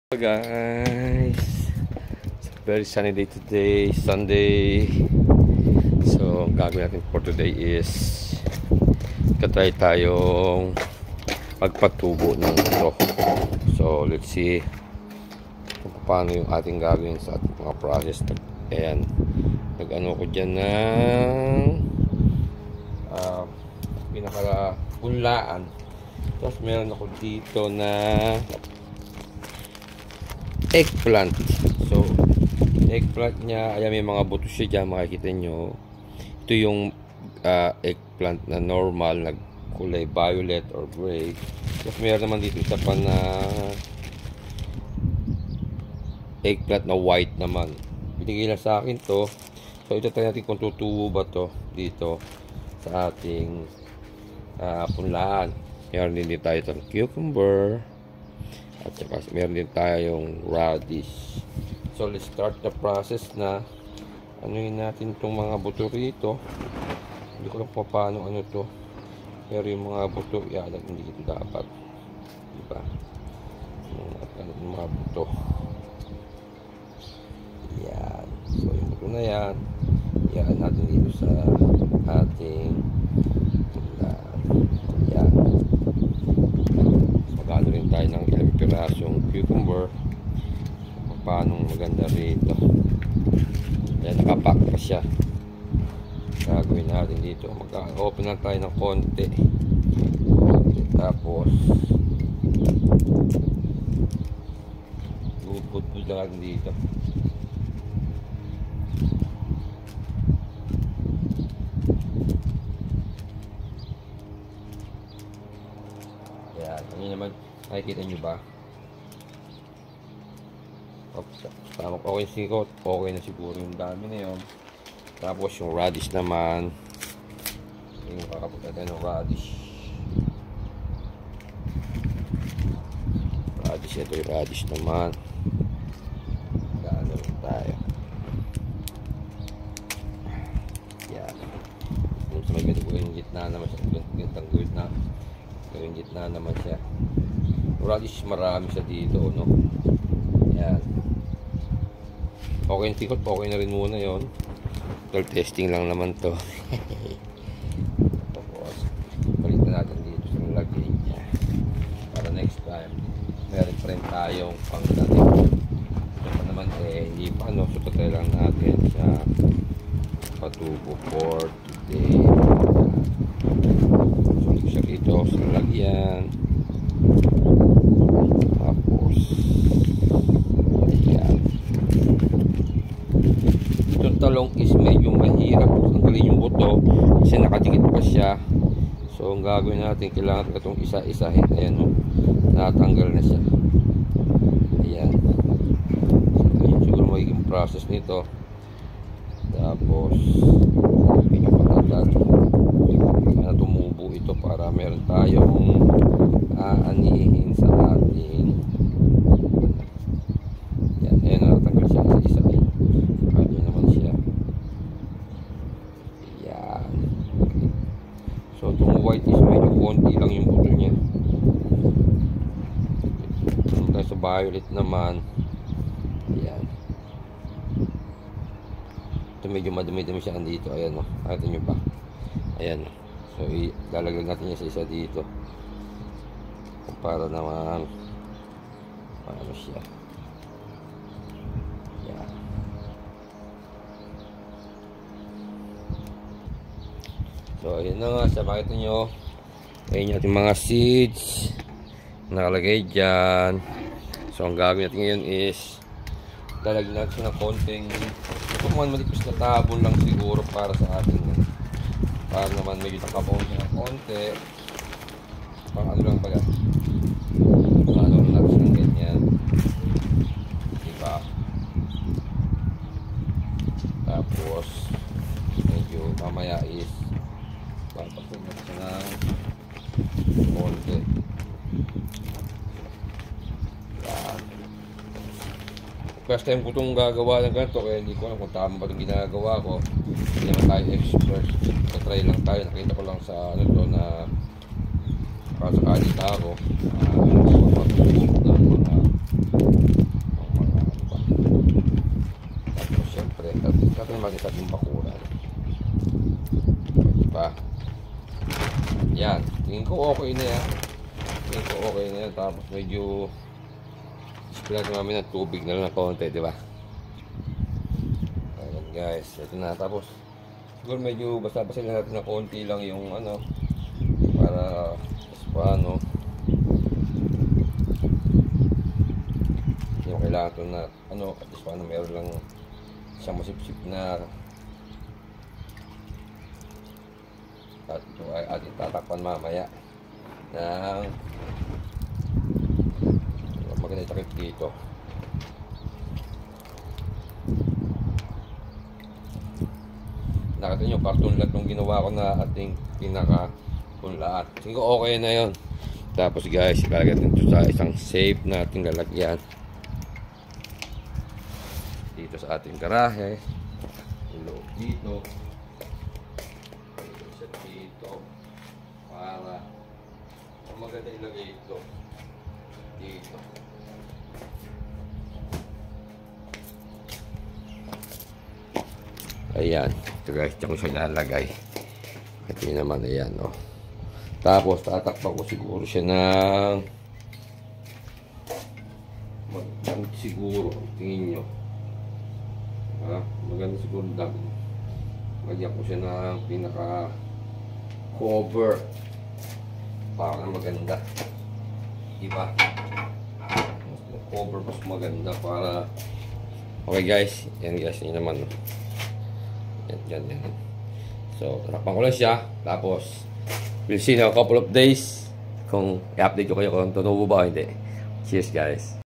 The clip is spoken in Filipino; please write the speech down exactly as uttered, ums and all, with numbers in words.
Hello guys, it's a very sunny day today, Sunday. So ang gagawin natin for today is katry tayong magpatubo ng ito. So let's see kung paano yung ating gagawin sa ating mga process. Ayan, nag-ano ko dyan ng uh, pinaka-punlaan. Tapos meron ako dito na eggplant. So eggplant niya, ayan, may mga buto siya dyan, makikita nyo. Ito yung uh, eggplant na normal, na kulay violet or gray. Tapos meron naman dito isa pa na eggplant na white naman. Binigay lang sa akin to. So ito tayo natin kung tutubo ba to dito sa ating uh, punlaan. Meron din dito tayo itong cucumber. At saka meron din tayong radish. So let's start the process na anuin natin itong mga buto rito. Hindi ko lang pa paano ano to. Pero yung mga buto, yan, hindi ito dapat. Diba? Yung mga buto. Yan. So yung buto na yan, yan natin dito sa ating yan. Magano rin tayo ng ilang pirasong cucumber. Paano maganda rito. Yan, nakapack pa siya. Gagawin natin dito. Mag-open lang tayo ng konti. Tapos bubud-bud lang natin dito. Yan, ano naman, nakikita nyo ba? Oops, tama, okay siguro, okay na siguro yung dami na yun. Tapos yung radish naman, yung kakapag natin ng radish. Radish, ito yung radish naman. Gano rin tayo. Yan. Yung sa may ganito yung gitna naman siya, gantang gitna. Yung gitna naman siya. Radish, marami siya dito, no? Yan. Okay yung tikot, okay na rin muna yon. Well, testing lang naman to. Tapos balikan natin dito sa lagay niya para next time meron pa rin tayong pang natin. Ito pa naman eh, hindi pa, no? So tatry lang natin sa patubo for today. So ito siya dito sa lagyan. Tapos ayan, itong talong is medyo mahirap tanggalin yung buto kasi nakadikit pa siya. So ang gagawin natin, kailangan itong isa-isahin. Ayan, no? Natanggal na siya. Ayan. So yun siguro magiging process nito. Tapos medyo matagal na tumubo ito para meron tayong aanihin sa ating. Yan, ayan, natanggal siya isa-isa. Ano naman siya. Yan. So itong white is medyo konti lang yung buto niya. Naman tayo sa violet naman. Yan. Ito medyo madumi-dumi siya dito. Ayan, no? Nakita nyo ba? Ayan. So ilalaglag natin niya sa isa dito para naman paano siya. Yan. So ayan na nga, sa makita nyo, ayan yung ating mga seeds nakalagay dyan. So ang gagawin natin ngayon is lalagyan natin ng konting ito mga malipis na tabon lang siguro para sa ating, para naman medyo nakabaon siya ng konti. Pang ano lang baga, ano lang natin ng ganyan, diba? Tapos medyo mamaya is papatunan natin ng konti. Yan. First time ko itong gagawa ng ganito, kaya hindi ko alam kung tama ba itong ginagawa ko. Hindi naman tayo expert, katry lang tayo. Nakita ko lang sa ano to na para sa kanita ako uh, ng mga ko okay na yan. Tingin ko okay na yan. Tapos medyo spray namin ng tubig na lang ng konti, di ba? Ayan guys, ito na. Tapos siguro medyo basta-basta lang natin na konti lang yung ano, para mas paano yung kailangan ito na ano, at least paano meron lang isang masipsip na. At ito ay ating tatakpan mamaya ng maganda takip dito. Nakita nyo, cartoon lahat nung ginawa ko na ating pinaka punlaan. Tingin ko okay na yon. Tapos guys, ilalagay natin ito sa isang safe nating lalagyan dito sa ating garahe. Ilog dito, isa dito, para maganda ilagay ito dito. Ayan, ito guys, ito ko siya ilalagay. Ito yun naman, ayan, oh. Tapos tatakpan ko siguro siya ng maganda siguro, tingin nyo, ha? Maganda siguro lang. Magyan ko siya ng pinaka cover para maganda, diba? Cover mas maganda para okay guys, yan guys, yun naman, oh. Yan, yan, yan. So, tatakpan ko lang siya. Tapos, we'll see in a couple of days kung i-update ko kayo kung tutubo ba o hindi. Cheers guys.